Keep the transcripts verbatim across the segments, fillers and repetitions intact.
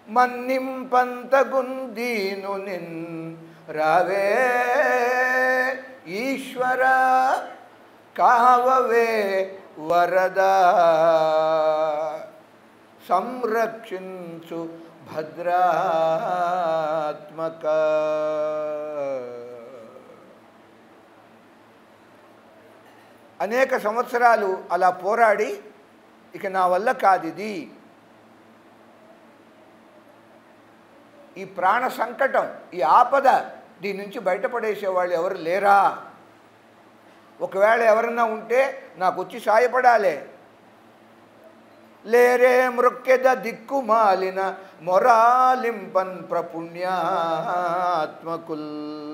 మన్నింపంతగుందీను నిన్ రావే ఈశ్వర కావవే వరదా సంరక్షించు భద్రాత్మక. అనేక సంవత్సరాలు అలా పోరాడి ఇక నా వల్ల కాదిది, ఈ ప్రాణ సంకటం, ఈ ఆపద, దీని నుంచి బయటపడేసేవాళ్ళు ఎవరు లేరా? ఒకవేళ ఎవరన్నా ఉంటే నాకు వచ్చి సాయపడాలే. లేరే మృక్కెద దిక్కుమాలిన మొరాలింపన్ ప్రపుణ్యాత్మకుల్.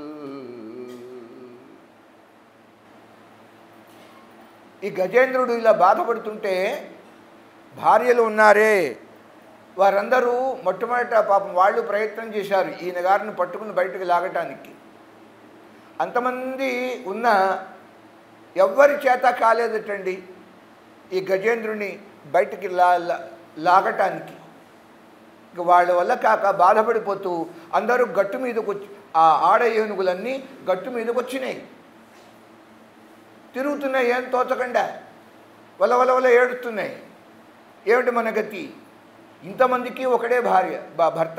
ఈ గజేంద్రుడు ఇలా బాధపడుతుంటే భార్యలు ఉన్నారే, వారందరూ మొట్టమొదట పాపం వాళ్ళు ప్రయత్నం చేశారు ఈయన గారిని పట్టుకుని బయటకు లాగటానికి. అంతమంది ఉన్న ఎవ్వరి చేత కాలేదటండి ఈ గజేంద్రుని బయటికి లా లాగటానికి. ఇక వాళ్ళ వల్ల కాక బాధపడిపోతూ అందరూ గట్టు మీదకి వచ్చి, ఆ ఆడ ఏనుగులన్నీ గట్టు మీదకి వచ్చినాయి, తిరుగుతున్నాయి, ఏం తోచకుండా వల వల వల ఏడుస్తున్నాయి. ఏమిటి మన గతి? ఇంతమందికి ఒకడే భార్య బా భర్త.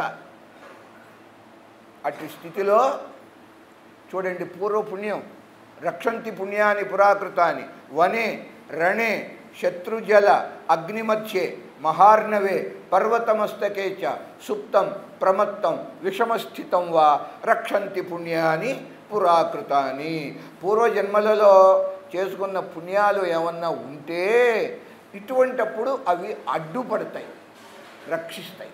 అట్టి స్థితిలో చూడండి, పూర్వ పుణ్యం రక్షంతి పుణ్యాని పురాకృతాని వనే రణే శత్రుజల అగ్నిమధ్యే మహార్ణవే పర్వతమస్తకే చ సుప్తం ప్రమత్తం విషమస్థితం వా రక్షంతి పుణ్యాని పురాకృతాని. పూర్వజన్మలలో చేసుకున్న పుణ్యాలు ఏమన్నా ఉంటే ఇటువంటప్పుడు అవి అడ్డుపడతాయి, రక్షిస్తాయి.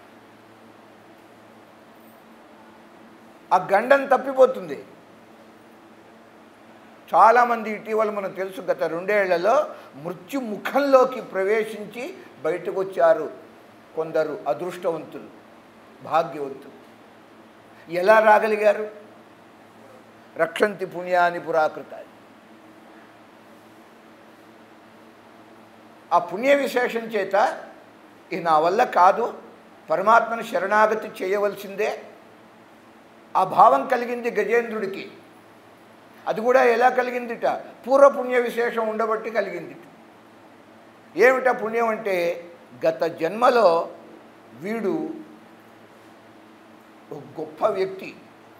ఆ గండం తప్పిపోతుంది. చాలామంది ఇటీవల మనకు తెలుసు, గత రెండేళ్లలో మృత్యు ముఖంలోకి ప్రవేశించి బయటకు వచ్చారు కొందరు అదృష్టవంతులు, భాగ్యవంతులు. ఎలా రాగలిగారు? రక్షంతి పుణ్యాని పురాకృతాన్ని. ఆ పుణ్య విశేషం చేత ఈ నా వల్ల కాదు, పరమాత్మను శరణాగతి చేయవలసిందే, ఆ భావం కలిగింది గజేంద్రుడికి. అది కూడా ఎలా కలిగిందిట? పూర్వపుణ్య విశేషం ఉండబట్టి కలిగిందిట. ఏమిట పుణ్యం అంటే, గత జన్మలో వీడు ఒక గొప్ప వ్యక్తి,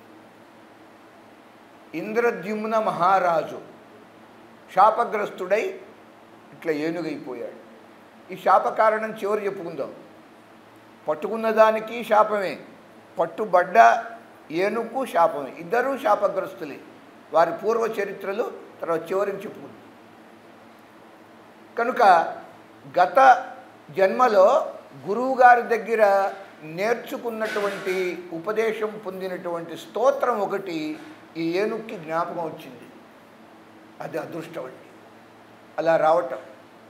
ఇంద్రద్యుమ్న మహారాజు శాపగ్రస్తుడై ఇట్లా ఏనుగైపోయాడు. ఈ శాప కారణం చివరి చెప్పుకుందాం. పట్టుకున్న దానికి శాపమే, పట్టుబడ్డ ఏనుగు శాపమే, ఇద్దరూ శాపగ్రస్తులే. వారి పూర్వ చరిత్రలు తర్వాత చివరికి చెప్పుకుందాం. కనుక గత జన్మలో గురువుగారి దగ్గర నేర్చుకున్నటువంటి ఉపదేశం పొందినటువంటి స్తోత్రం ఒకటి ఈ ఏనుగుకి జ్ఞాపకం వచ్చింది. అది అదృష్టం అండి, అలా రావటం.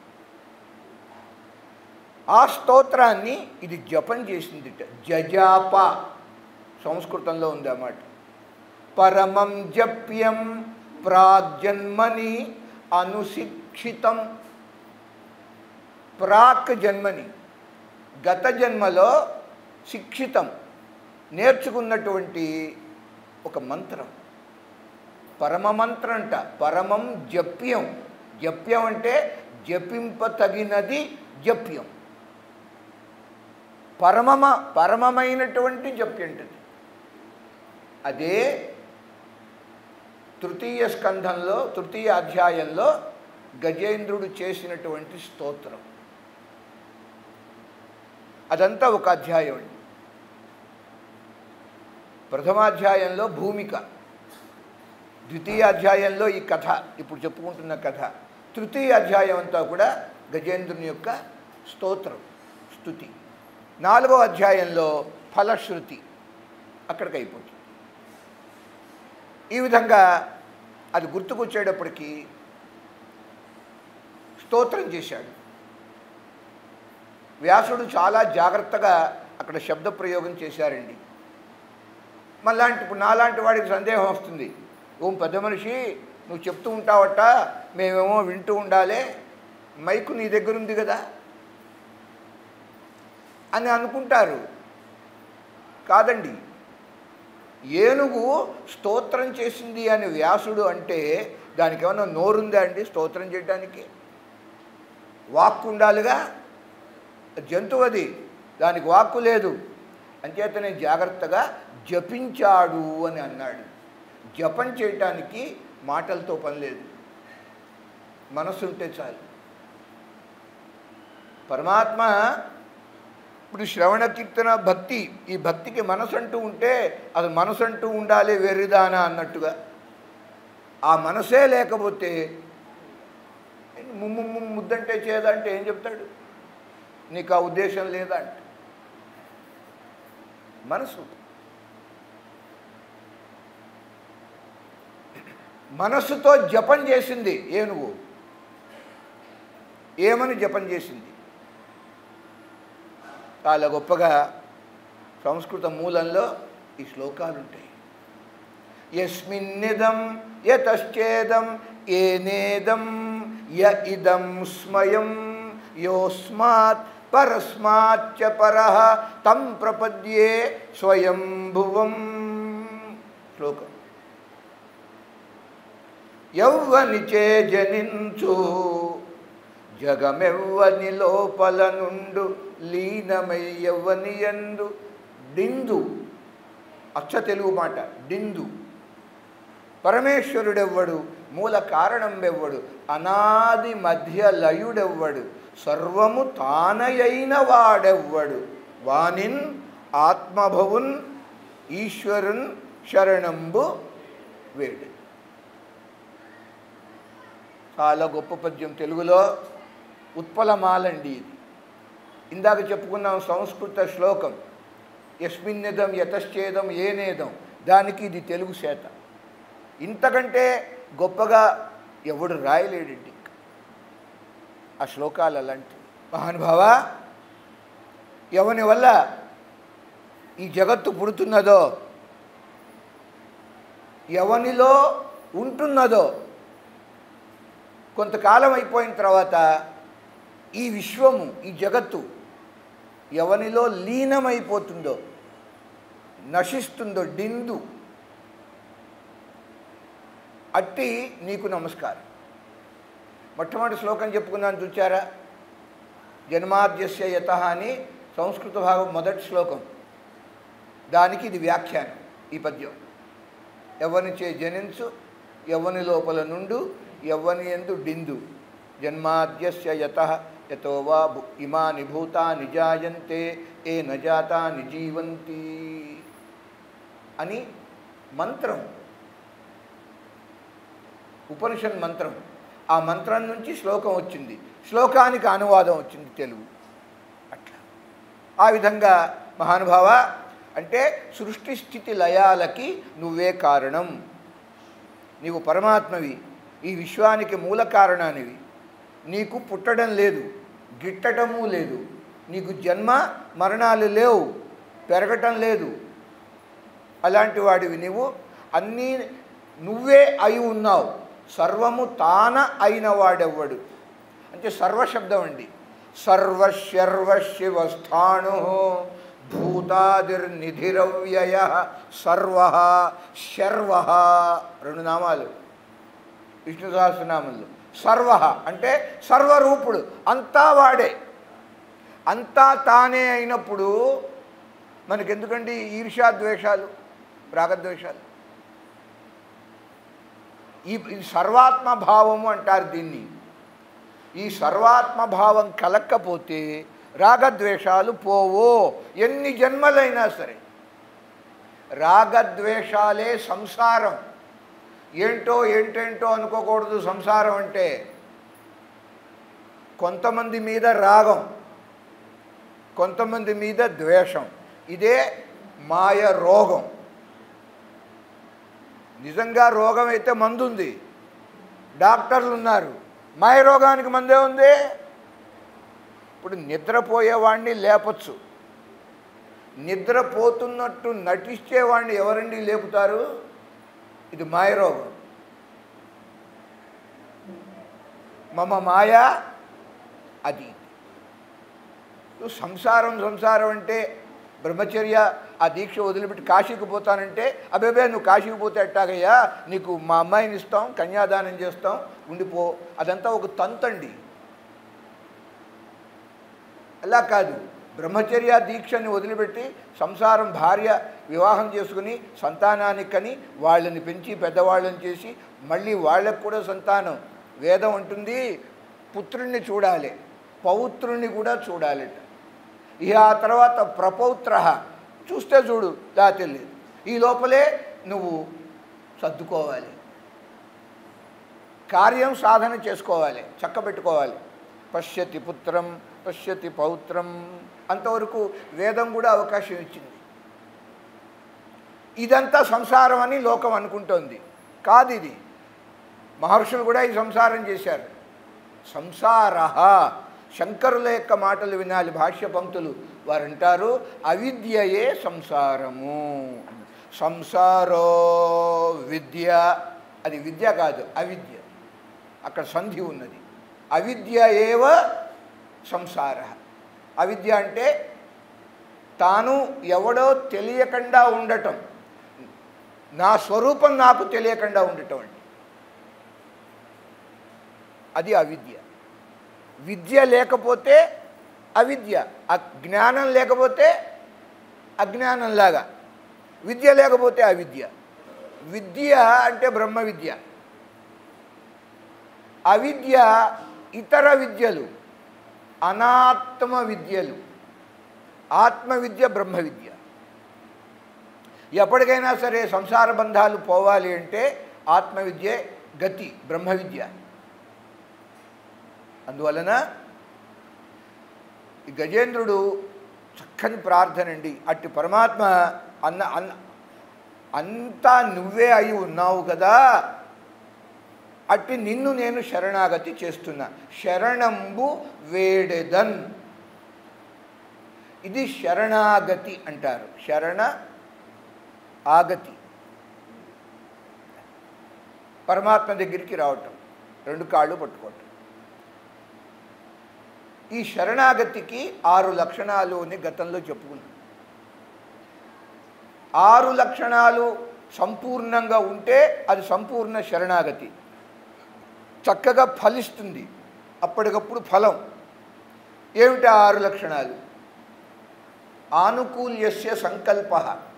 ఆ స్తోత్రాన్ని ఇది జపం చేసిందిట. జజాప సంస్కృతంలో ఉంది అన్నమాట. పరమం జప్యం ప్రాగ్జన్మని అనుశిక్షితం. ప్రాక్ జన్మని, గత జన్మలో శిక్షితం, నేర్చుకున్నటువంటి ఒక మంత్రం, పరమ మంత్రం అంట. పరమం జప్యం. జప్యం అంటే జపింపతగినది జప్యం. పరమమ పరమమైనటువంటి జప్యం ఉంటుంది. అదే తృతీయ స్కంధంలో తృతీయ అధ్యాయంలో గజేంద్రుడు చేసినటువంటి స్తోత్రం. అదంతా ఒక అధ్యాయం అండి. ప్రథమాధ్యాయంలో భూమిక, ద్వితీయ అధ్యాయంలో ఈ కథ, ఇప్పుడు చెప్పుకుంటున్న కథ. తృతీయ అధ్యాయం అంతా కూడా గజేంద్రుని యొక్క స్తోత్రం, స్తుతి. నాలుగో అధ్యాయంలో ఫలశ్రుతి, అక్కడికి అయిపోతుంది. ఈ విధంగా అది గుర్తుకొచ్చేటప్పటికీ స్తోత్రం చేశాడు. వ్యాసుడు చాలా జాగ్రత్తగా అక్కడ శబ్ద ప్రయోగం చేశారండి. మళ్ళాంటి ఇప్పుడు నాలాంటి వాడికి సందేహం వస్తుంది, ఓం పెద్ద మనిషి నువ్వు చెప్తూ ఉంటావట, మేమేమో వింటూ ఉండాలి, మైకు నీ దగ్గర ఉంది కదా అని అనుకుంటారు. కాదండి. ఏనుగు స్తోత్రం చేసింది అని వ్యాసుడు అంటే దానికి ఏమన్నా నోరుందా అండి స్తోత్రం చేయడానికి? వాక్కు ఉండాలిగా. జంతువు అది, దానికి వాక్కు లేదు. అంచేతనే జాగ్రత్తగా జపించాడు అని అన్నాడు. జపం చేయటానికి మాటలతో పని లేదు, మనసు ఉంటే చాలు. పరమాత్మ ఇప్పుడు శ్రవణ కీర్తన భక్తి, ఈ భక్తికి మనసు అంటూ ఉంటే అది మనసు అంటూ ఉండాలి వెర్రిదానా అన్నట్టుగా. ఆ మనసే లేకపోతే ముమ్ము ముద్దంటే చేదంటే ఏం చెప్తాడు? నీకు ఆ ఉద్దేశం లేదా అంటే మనసు మనస్సుతో జపం చేసింది ఏనుగు. ఏమని జపం చేసింది? చాలా గొప్పగా సంస్కృత మూలంలో ఈ శ్లోకాలు ఉంటాయి. యస్మిన్నిదం యతశ్చేదం ఏనేదం య ఇదం స్మయం యోస్మాత్ పరస్మాచ్చ పరః తం ప్రపద్యే స్వయంభువం. శ్లోకం. యవ్వనిచే జనించు జగమెవ్వని లోపల నుండు లీనమై యవ్వని యందు డిందు. అచ్చ తెలుగు మాట డిందు. పరమేశ్వరుడెవ్వడు, మూల కారణం ఎవ్వడు, అనాది మధ్య లయుడెవ్వడు, సర్వము తానయైన వాడెవ్వడు, వానిన్ ఆత్మభవున్ ఈశ్వరున్ శరణంబు వేడు. చాలా గొప్ప పద్యం. తెలుగులో ఉత్పలమాలండి ఇది. ఇందాక చెప్పుకున్నాం సంస్కృత శ్లోకం యస్మిన్నిదం యతశ్చేదం ఏనేదం, దానికి ఇది తెలుగు శాత. ఇంతకంటే గొప్పగా ఎవడు రాయలేడండి ఆ శ్లోకాలు అలాంటివి. మహానుభావ, ఎవని వల్ల ఈ జగత్తు పుడుతున్నదో, ఎవనిలో ఉంటున్నదో, కొంతకాలం అయిపోయిన తర్వాత ఈ విశ్వము, ఈ జగత్తు ఎవనిలో లీనమైపోతుందో, నశిస్తుందో, డిందు, అట్టి నీకు నమస్కారం. మొట్టమొదటి శ్లోకం చెప్పుకున్నాను చూచారా? జన్మాద్యస్య యతః అని సంస్కృత భాగం మొదటి శ్లోకం. దానికి ఇది వ్యాఖ్యానం. ఈ పద్యం ఎవనిచే జనించు, ఎవని లోపల నుండు, యవ్వని యందు డిందు. జన్మాద్యస్య యతః యతో వా ఇమాని భూతాని జాయంతే ఏ నజాతాని జీవంతి అని మంత్రం, ఉపనిషత్ మంత్రం. ఆ మంత్రం నుంచి శ్లోకం వచ్చింది, శ్లోకానికి అనువాదం వచ్చింది తెలుగు. అట్లా ఆ విధంగా మహానుభావ అంటే సృష్టి స్థితి లయాలకి నువ్వే కారణం. నీవు పరమాత్మవి, ఈ విశ్వానికి మూల కారణానివి. నీకు పుట్టడం లేదు, గిట్టటము లేదు, నీకు జన్మ మరణాలు లేవు, పెరగటం లేదు. అలాంటి వాడివి నీవు. అన్నీ నువ్వే అయి ఉన్నావు. సర్వము తాన అయిన వాడెవ్వడు అంటే సర్వశబ్దం అండి. సర్వశర్వశివస్థాణు భూతాదిర్నిధిరవ్యయ సర్వ శర్వ. రెండు నామాలు విష్ణు సహస్రనామంలో. సర్వ అంటే సర్వరూపుడు, అంతా వాడే, అంతా తానే అయినప్పుడు మనకెందుకండి ఈర్ష్యాద్వేషాలు, రాగద్వేషాలు? ఈ సర్వాత్మభావము అంటారు దీన్ని. ఈ సర్వాత్మభావం కలక్కపోతే రాగద్వేషాలు పోవో, ఎన్ని జన్మలైనా సరే. రాగద్వేషాలే సంసారం. ఏంటో ఏంటేంటో అనుకోకూడదు. సంసారం అంటే కొంతమంది మీద రాగం, కొంతమంది మీద ద్వేషం. ఇదే మాయ రోగం. నిజంగా రోగం అయితే మందు ఉంది, డాక్టర్లు ఉన్నారు. మాయ రోగానికి మందే ఉంది. ఇప్పుడు నిద్రపోయేవాడిని లేపచ్చు, నిద్రపోతున్నట్టు నటించేవాడిని ఎవరండి లేపుతారు? ఇది మాయ రోగం. మమ మాయ అది. సంసారం సంసారం అంటే బ్రహ్మచర్య ఆ దీక్ష వదిలిపెట్టి కాశీకి పోతానంటే అబేబే నువ్వు కాశీకి పోతే ఎట్టాగయ్యా, నీకు మా అమ్మాయిని ఇస్తాం, కన్యాదానం చేస్తాం, ఉండిపో. అదంతా ఒక తంతండి. అలా కాదు, బ్రహ్మచర్య దీక్షని వదిలిపెట్టి సంసారం భార్య వివాహం చేసుకుని సంతానానికి కని వాళ్ళని పెంచి పెద్దవాళ్ళని చేసి మళ్ళీ వాళ్ళకు కూడా సంతానం. వేదం అంటుంది పుత్రుణ్ణి చూడాలి, పౌత్రుణ్ణి కూడా చూడాలట. ఇక ఆ తర్వాత ప్రపౌత్ర, చూస్తే చూడు దా తెలియదు. ఈ లోపలే నువ్వు సర్దుకోవాలి, కార్యం సాధన చేసుకోవాలి, చక్కబెట్టుకోవాలి. పశ్యతి పుత్రం పశ్యతి పౌత్రం అంతవరకు వేదం కూడా అవకాశం ఇచ్చింది. ఇదంతా సంసారం అని లోకం అనుకుంటోంది. కాదు, ఇది మహర్షులు కూడా ఈ సంసారం చేశారు. సంసార, శంకరుల యొక్క మాటలు వినాలి, భాష్య పంక్తులు. వారు అంటారు అవిద్యయే సంసారము. సంసారో విద్య, అది విద్య కాదు, అవిద్య. అక్కడ సంధి ఉన్నది. అవిద్య ఏవ సంసార. అవిద్య అంటే తాను ఎవడో తెలియకుండా ఉండటం, నా స్వరూపం నాకు తెలియకుండా ఉండటం అంటే అది అవిద్య. విద్య లేకపోతే అవిద్య, అజ్ఞానం లేకపోతే అజ్ఞానంలాగా, విద్య లేకపోతే అవిద్య. విద్య అంటే బ్రహ్మ విద్య, అవిద్య ఇతర విద్యలు, అనాత్మ విద్యలు. ఆత్మ విద్య బ్రహ్మ విద్య. ఎప్పటికైనా సరే సంసార బంధాలు పోవాలి అంటే ఆత్మ విద్యే గతి, బ్రహ్మ విద్య. అందువలన ఈ గజేంద్రుడు చక్కని ప్రార్థన అండి. అట్టి పరమాత్మ అన్న అన్న అంతా నువ్వే అయి ఉన్నావు కదా, అట్టి నిన్ను నేను శరణాగతి చేస్తున్నా. శరణంబు వేడెదన్, ఇది శరణాగతి అంటారు. శరణ ఆగతి, పరమాత్మ దగ్గరికి రావటం, రెండు కాళ్ళు పట్టుకోవటం. ఈ శరణాగతికి ఆరు లక్షణాలు అని గతంలో చెప్పుకున్నాం. ఆరు లక్షణాలు సంపూర్ణంగా ఉంటే అది సంపూర్ణ శరణాగతి. చక్కగా ఫలిస్తుంది అప్పటికప్పుడు ఫలం. ఏమిటి ఆరు లక్షణాలు? ఆనుకూల్యస్య సంకల్ప,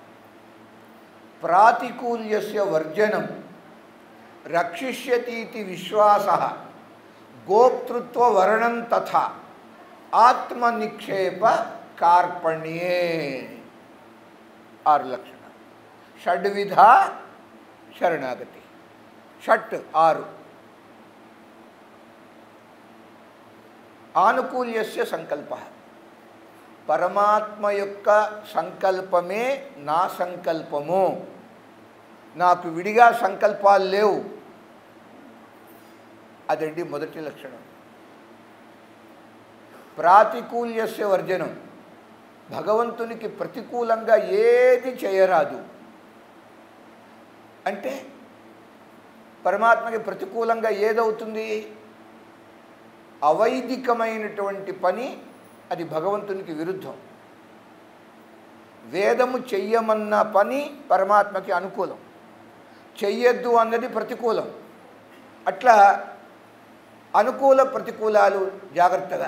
ప్రాతికూల్యస్య వర్జనం, రక్షిష్యతీతి విశ్వాస, గోప్తృత్వ వర్ణం తథా ఆత్మనిక్షేప కార్పణ్యే. ఆరు లక్షణాలు. షడ్విధ శరణాగతి. షట్ ఆరు. ఆనుకూల్యస్య సంకల్ప, పరమాత్మ యొక్క సంకల్పమే నా సంకల్పము, నాకు విడిగా సంకల్పాలు లేవు. అదండి మొదటి లక్షణం. ప్రాతికూల్యస్య వర్జనం, భగవంతునికి ప్రతికూలంగా ఏది చేయరాదు. అంటే పరమాత్మకి ప్రతికూలంగా ఏదవుతుంది? అవైదికమైనటువంటి పని, అది భగవంతునికి విరుద్ధం. వేదము చెయ్యమన్న పని పరమాత్మకి అనుకూలం, చెయ్యొద్దు అన్నది ప్రతికూలం. అట్లా అనుకూల ప్రతికూలాలు జాగ్రత్తగా.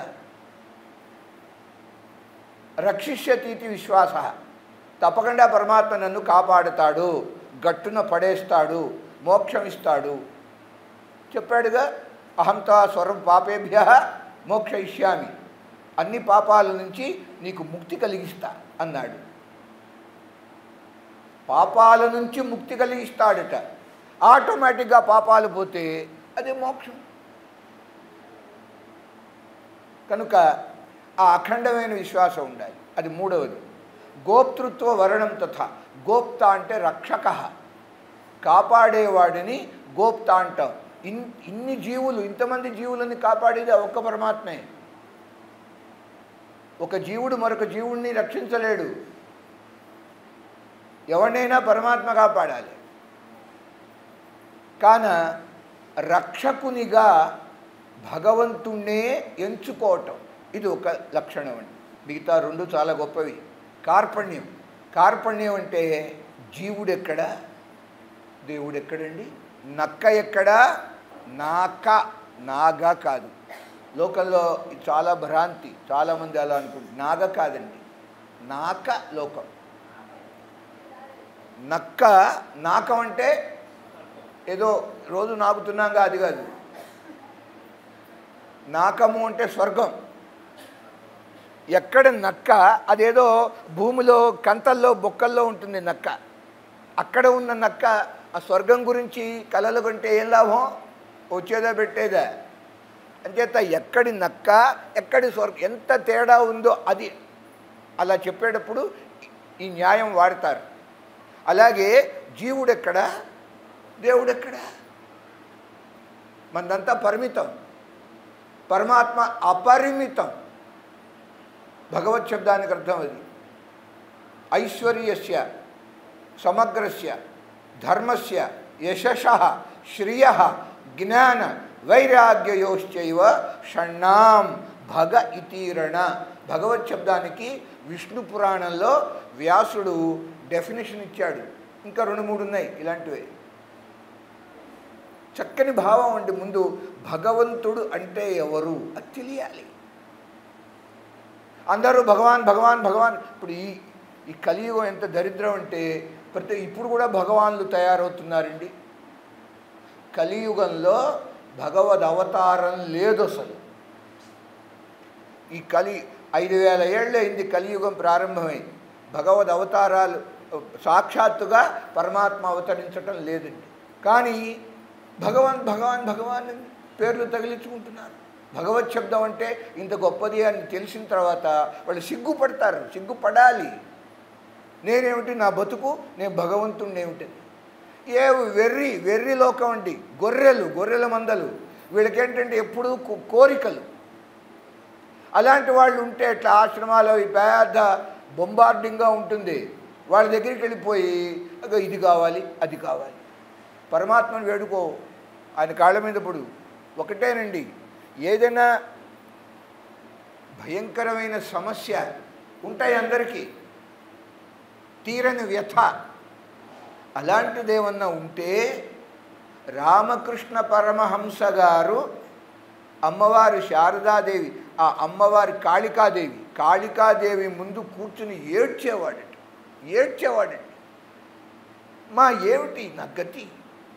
రక్షిష్యతీతి విశ్వాస, తప్పకుండా పరమాత్మ నన్ను కాపాడుతాడు, గట్టున పడేస్తాడు, మోక్షం ఇస్తాడు. చెప్పాడుగా, అహంతా స్వరం పాపేభ్య మోక్షయిష్యామి, అన్ని పాపాల నుంచి నీకు ముక్తి కలిగిస్తా అన్నాడు. పాపాల నుంచి ముక్తి కలిగిస్తాడట. ఆటోమేటిక్గా పాపాలు పోతే అది మోక్షం. కనుక ఆ అఖండమైన విశ్వాసం ఉండాలి. అది మూడవది. గోప్తృత్వ వర్ణం తథా, గోప్త అంటే రక్షక, కాపాడేవాడిని గోప్త అంటాం. ఇన్ ఇన్ని జీవులు, ఇంతమంది జీవులని కాపాడేది ఒక్క పరమాత్మే. ఒక జీవుడు మరొక జీవుడిని రక్షించలేడు. ఎవరినైనా పరమాత్మ కాపాడాలి. కాన రక్షకునిగా భగవంతుణ్ణే ఎంచుకోవటం, ఇది ఒక లక్షణం అండి. మిగతా రెండు చాలా గొప్పవి, కార్పణ్యం. కార్పణ్యం అంటే జీవుడెక్కడ, దేవుడెక్కడండి? నక్క ఎక్కడా? నాక, నాగా కాదు. లోకంలో చాలా భ్రాంతి, చాలామంది అలా అనుకుంటారు. నాగ కాదండి, నాక లోకం. నక్క, నాకం అంటే ఏదో రోజు నాకుతున్నాగా అది కాదు. నాకము అంటే స్వర్గం. ఎక్కడ నక్క, అదేదో భూమిలో కంతల్లో బొక్కల్లో ఉంటుంది నక్క. అక్కడ ఉన్న నక్క ఆ స్వర్గం గురించి కలలు కంటే ఏం లాభం? వచ్చేదా పెట్టేదా? అంచేత ఎక్కడి నక్క ఎక్కడి స్వర్గం, ఎంత తేడా ఉందో అది అలా చెప్పేటప్పుడు ఈ న్యాయం వాడతారు. అలాగే జీవుడెక్కడ, దేవుడెక్కడ? మనదంతా పరిమితం, పరమాత్మ అపరిమితం. భగవత్ శబ్దానికి అర్థం అది. ఐశ్వర్యస్య సమగ్రస్య ధర్మస్య యశః శ్రియః జ్ఞాన వైరాగ్యయోశ్చైవ షణ్ణాం భగ ఇతీరణ. భగవత్ శబ్దానికి విష్ణు పురాణంలో వ్యాసుడు డెఫినేషన్ ఇచ్చాడు. ఇంకా రెండు మూడు ఉన్నాయి ఇలాంటివి. చక్కని భావం అండి. ముందు భగవంతుడు అంటే ఎవరు అది తెలియాలి. అందరూ భగవాన్ భగవాన్ భగవాన్. ఇప్పుడు ఈ ఈ కలియుగం ఎంత దరిద్రం అంటే ప్రతి ఇప్పుడు కూడా భగవాన్లు తయారవుతున్నారండి. కలియుగంలో భగవద్ అవతారం లేదు అసలు. ఈ కలి ఐదు వేల ఏళ్ళు అయింది కలియుగం ప్రారంభమై. భగవద్ అవతారాలు సాక్షాత్తుగా పరమాత్మ అవతరించటం లేదండి. కానీ భగవాన్ భగవాన్ భగవాన్ పేర్లు తగిలించుకుంటున్నారు. భగవత్ శబ్దం అంటే ఇంత గొప్పది అని తెలిసిన తర్వాత వాళ్ళు సిగ్గుపడతారు. సిగ్గుపడాలి. నేనేమిటి, నా బతుకు, నేను భగవంతుడిని ఏమిటని. ఏ వెర్రి వెర్రి లోకం అండి. గొర్రెలు గొర్రెల మందలు. వీళ్ళకేంటంటే ఎప్పుడూ కోరికలు. అలాంటి వాళ్ళు ఉంటే ఇట్లా ఆశ్రమాలు పెద్ద బొంబార్డింగ్గా ఉంటుంది. వాళ్ళ దగ్గరికి వెళ్ళిపోయి ఇది కావాలి అది కావాలి. పరమాత్మను వేడుకో, ఆయన కాళ్ళ మీద పడు. ఒకటేనండి, ఏదైనా భయంకరమైన సమస్య ఉంటాయి అందరికీ, తీరని వ్యథ. అలాంటిదేమన్నా ఉంటే రామకృష్ణ పరమహంస గారు అమ్మవారు శారదాదేవి, ఆ అమ్మవారి కాళికాదేవి కాళికాదేవి ముందు కూర్చుని ఏడ్చేవాడట. ఏడ్చేవాడండి. మా ఏమిటి నా గతి?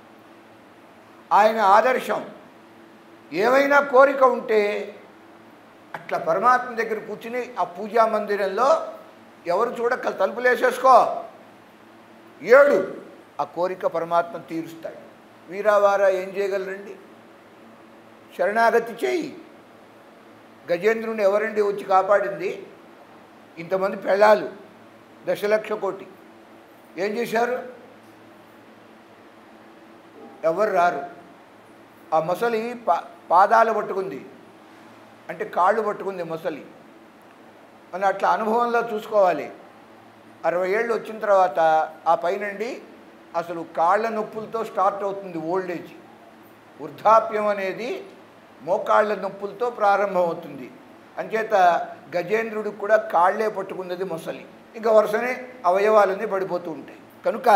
ఆయన ఆదర్శం. ఏమైనా కోరిక ఉంటే అట్లా పరమాత్మ దగ్గర కూర్చుని ఆ పూజా మందిరంలో ఎవరు చూడక తలుపులు వేసేసుకో, ఏడు, ఆ కోరిక పరమాత్మ తీరుస్తాడు. వీరావారా ఏం చేయగలరండి? శరణాగతి చేయి. గజేంద్రుని ఎవరండి వచ్చి కాపాడింది? ఇంతమంది పెళ్ళాలు, దశలక్ష కోటి. ఏం చేశారు? ఎవరు రారు. ఆ మొసలి పా పాదాలు పట్టుకుంది, అంటే కాళ్ళు పట్టుకుంది మొసలి. మనం అట్లా అనుభవంలో చూసుకోవాలి. అరవై ఏళ్ళు వచ్చిన తర్వాత ఆ పైనండి అసలు కాళ్ళ నొప్పులతో స్టార్ట్ అవుతుంది ఓల్డేజ్. వృద్ధాప్యం అనేది మోకాళ్ళ నొప్పులతో ప్రారంభమవుతుంది. అంచేత గజేంద్రుడికి కూడా కాళ్ళే పట్టుకున్నది మొసలి. ఇంకా వరుసనే అవయవాలన్నీ పడిపోతూ ఉంటాయి. కనుక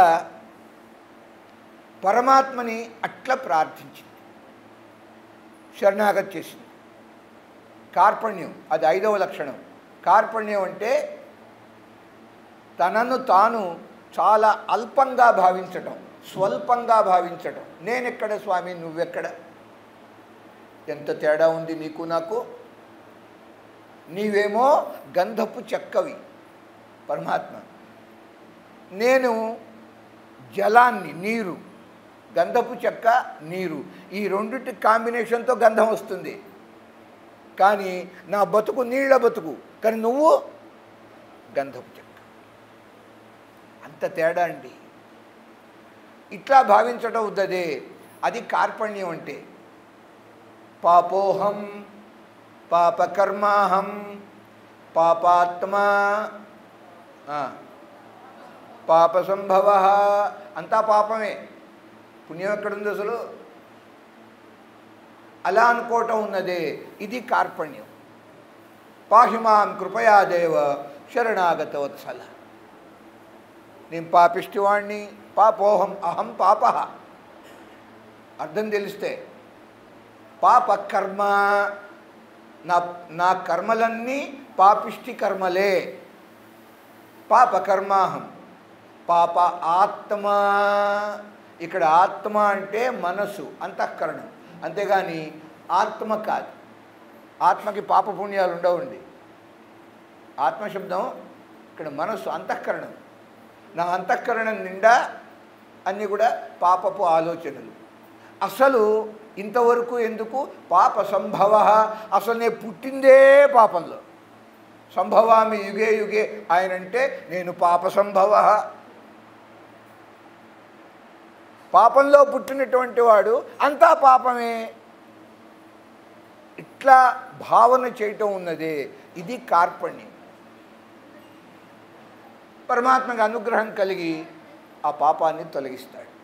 పరమాత్మని అట్లా ప్రార్థించింది, శరణాగతి చేసింది. కార్పణ్యం అది ఐదవ లక్షణం. కార్పణ్యం అంటే తనను తాను చాలా అల్పంగా భావించటం, స్వల్పంగా భావించటం. నేనెక్కడ స్వామి, నువ్వెక్కడ? ఎంత తేడా ఉంది నీకు నాకు. నీవేమో గంధపు చెక్కవి పరమాత్మ, నేను జలాన్ని, నీరు. గంధపు చెక్క, నీరు, ఈ రెండింటి కాంబినేషన్తో గంధం వస్తుంది. కానీ నా బతుకు నీళ్ల బతుకు, కానీ నువ్వు గంధపు చెక్క. అంత తేడా అండి. ఇట్లా భావించటం వద్దదే. అది కార్పణ్యం అంటే. పాపోహం పాపకర్మాహం పాపాత్మా పాప సంభవ. అంతా పాపమే, పుణ్యం ఎక్కడుంది అసలు? అలా అనుకోవటం ఉన్నదే. ఇది కార్పణ్యం. పాహిమాం కృపయా దేవ శరణాగత వత్సల. నేను పాపిష్టివాణ్ణి, పాపోహం అహం పాప. అర్థం తెలిస్తే పాప కర్మ, నా నా కర్మలన్నీ పాపిష్టి కర్మలే. పాప కర్మాహం, పాప ఆత్మ. ఇక్కడ ఆత్మ అంటే మనసు, అంతఃకరణం, అంతేగాని ఆత్మ కాదు. ఆత్మకి పాప పుణ్యాలు ఉండవండి. ఆత్మశబ్దం ఇక్కడ మనసు, అంతఃకరణం. నా అంతఃకరణం నిండా అన్నీ కూడా పాపపు ఆలోచనలు. అసలు ఇంతవరకు ఎందుకు పాప సంభవ, అసలు నేను పుట్టిందే పాపంలో. సంభవామి యుగే యుగే, ఆయనంటే నేను పాప సంభవ, పాపంలో పుట్టినటువంటి వాడు అంతా పాపమే. ఇట్లా భావన చేయటం ఉన్నదే, ఇది కార్పణ్యం. పరమాత్మకి అనుగ్రహం కలిగి ఆ పాపాన్ని తొలగిస్తాడు.